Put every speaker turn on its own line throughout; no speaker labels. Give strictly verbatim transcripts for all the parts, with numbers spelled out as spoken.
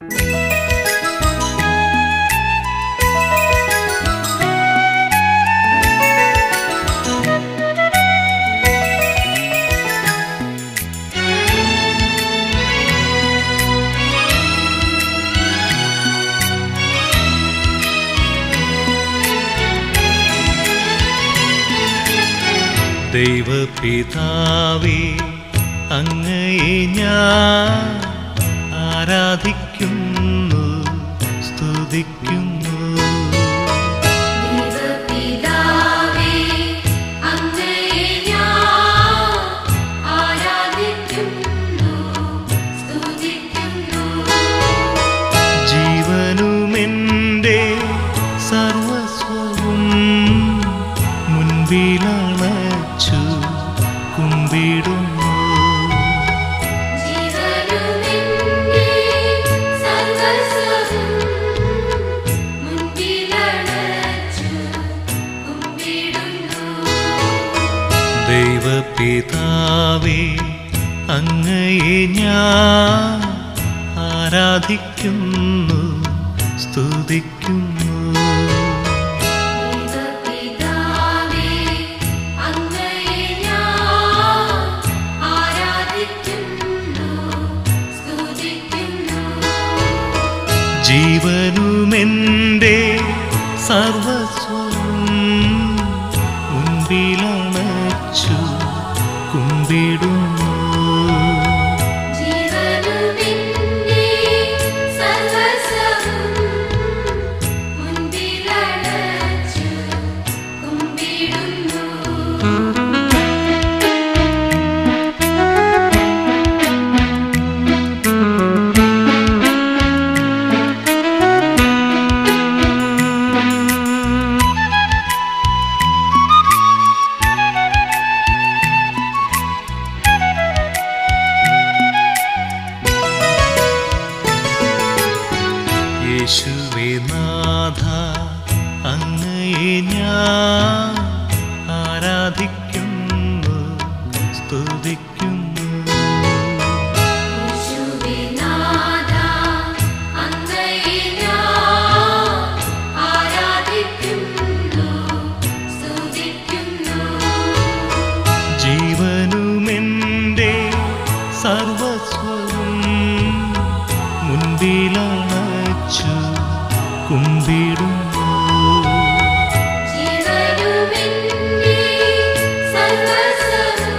ദൈവപിതാവേ, അങ്ങയെ ഞാൻ ആരാധിക്കുന്നു, സ്തുതിക്കുന്നു.
ദൈവപിതാവേ, അങ്ങയെ ഞാൻ ആരാധിക്കുന്നു, സ്തുതിക്കുന്നു.
ജീവനുമെൻ്റെ സർവസ്വവും മുൻപിലണച്ചു കുമ്പിടുന്നു.
ജീവനുമെൻ്റെ സർവസ്വവും മുൻപിലണച്ചു കുമ്പിടുന്നു.
ദൈവപിതാവേ, അങ്ങയെ ഞാൻ ആരാധിക്കുന്നു, സ്തുതിക്കുന്നു.
ദൈവപിതാവേ, അങ്ങയെ ഞാൻ ആരാധിക്കുന്നു, സ്തുതിക്കുന്നു.
ജീവനുമെൻ്റെ സർവസ്വവും മുൻപിലണച്ചു കുമ്പിടുന്നു.
ജീവനുമെൻ്റെ സർവസ്വവും മുൻപിലണച്ചു കുമ്പിടുന്നു.
യേശുവേ നാഥ, അങ്ങയെ ഞാൻ ആരാധിക്കുന്നു, സ്തുതിക്കുന്നു.
യേശുവേ നാഥ, അങ്ങയെ ഞാൻ ആരാധിക്കുന്നു, സ്തുതിക്കുന്നു.
ജീവനുമെൻ്റെ സർവസ്വവും മുൻപിലണച്ചു കുമ്പിടുന്നു.
ജീവനുമെൻ്റെ സർവസ്വവും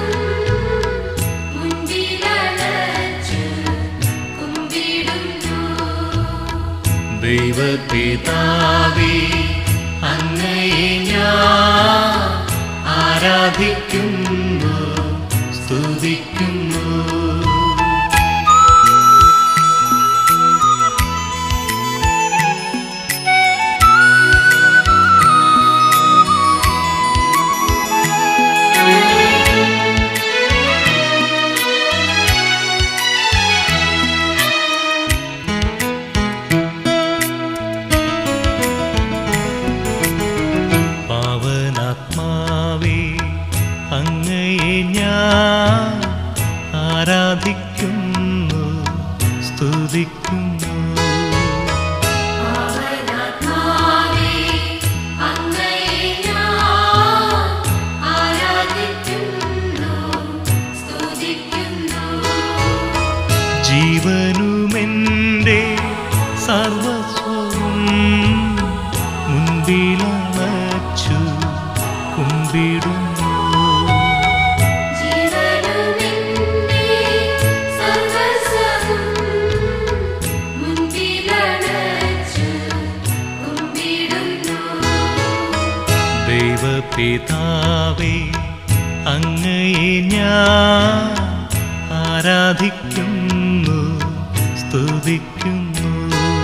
മുൻപിലണച്ചു കുമ്പിടുന്നു.
ദൈവപിതാവേ, അങ്ങയെ ഞാൻ ആരാധിക്കുന്നു, സ്തുതിക്കുന്നു. പാവനാത്മാവേ, അങ്ങയെ ഞാൻ ആരാധിക്കുന്നു, സ്തുതിക്കുന്നു.
പാവനാത്മാവേ, അങ്ങയെ ഞാൻ ആരാധിക്കുന്നു, സ്തുതിക്കുന്നു.
ജീവനുമെൻ്റെ സർവസ്വവും മുൻപിലണച്ചു കുമ്പിടുന്നു.
ജീവനുമെൻ്റെ സർവസ്വവും മുൻപിലണച്ചു കുമ്പിടുന്നു.
ദൈവപിതാവേ, അങ്ങയെ ഞാൻ ആരാധിക്കുന്നു, സ്തുതിക്കുന്നു.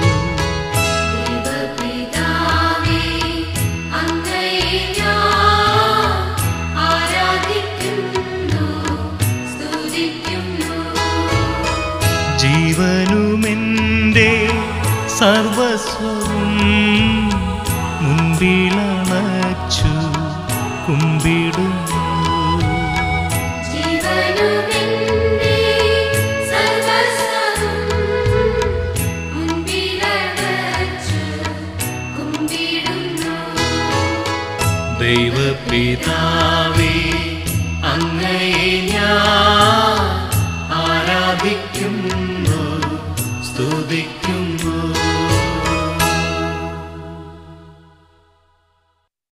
ദൈവപിതാവേ, അങ്ങയെ ഞാൻ ആരാധിക്കുന്നു, സ്തുതിക്കുന്നു.
ജീവനുമെൻ്റെ സർവസ്വവും മുൻപിലണച്ചു കുമ്പിടുന്നു.
ജീവനുമെൻ്റെ സർവസ്വവും
ദൈവപിതാവേ അങ്ങയെ ഞാൻ ആരാധിക്കുന്നു സ്തുതിക്കുന്നു.